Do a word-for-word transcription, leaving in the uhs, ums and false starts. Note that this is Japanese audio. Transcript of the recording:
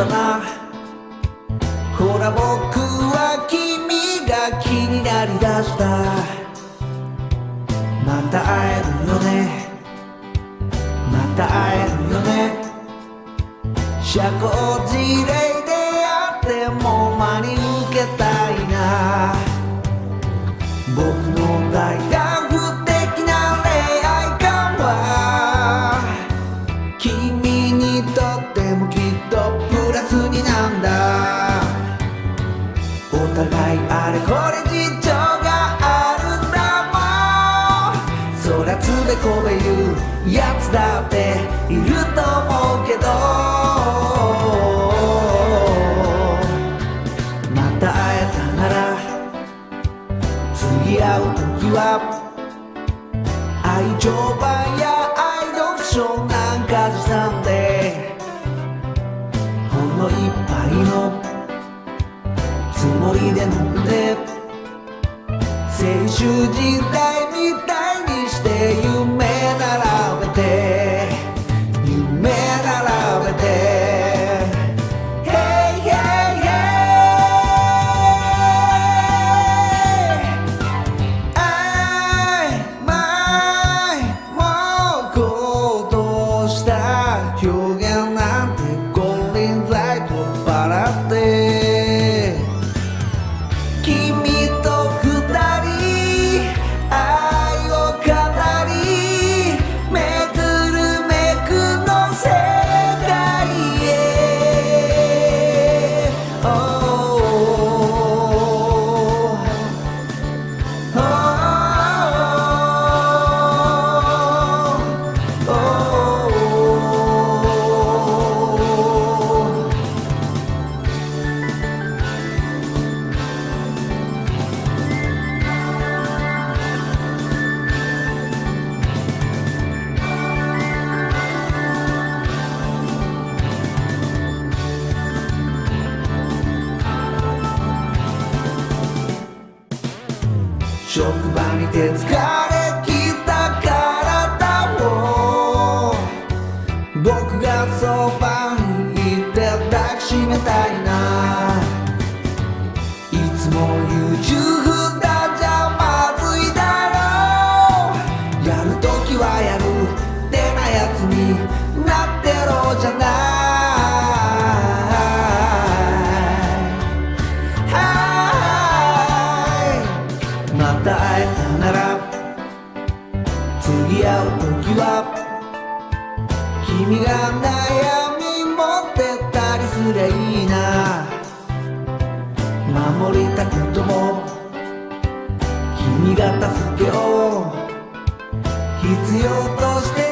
な。ほら僕は君が気になりだした。また会えるよね、また会えるよね。社交辞令であっても真に受けたいな。僕の大胆不敵な恋愛観は君にとってもきっとプラスになんだ。お互いあれこれ事情があるんだもん。そりゃつべこべ言うやつだっていると思うけど、また会えたなら次会う時は愛情版や愛読書なんか持参でほんの一杯のつもりで飲んで青春時代みたいにして夢並べて夢並べて表現なんて金輪際取っ払って君と二人愛を語りめぐるめくの世界へ、oh, oh, oh, oh. 職場にて疲れきた体を僕がそばにいて抱きしめたいな。いつも YouTube だじゃまずいだろう。やるときはやるってなやつになってろじゃない。また会えたなら次会う時は君が悩み持ってたりすりゃいいな。守りたくとも君が助けを必要として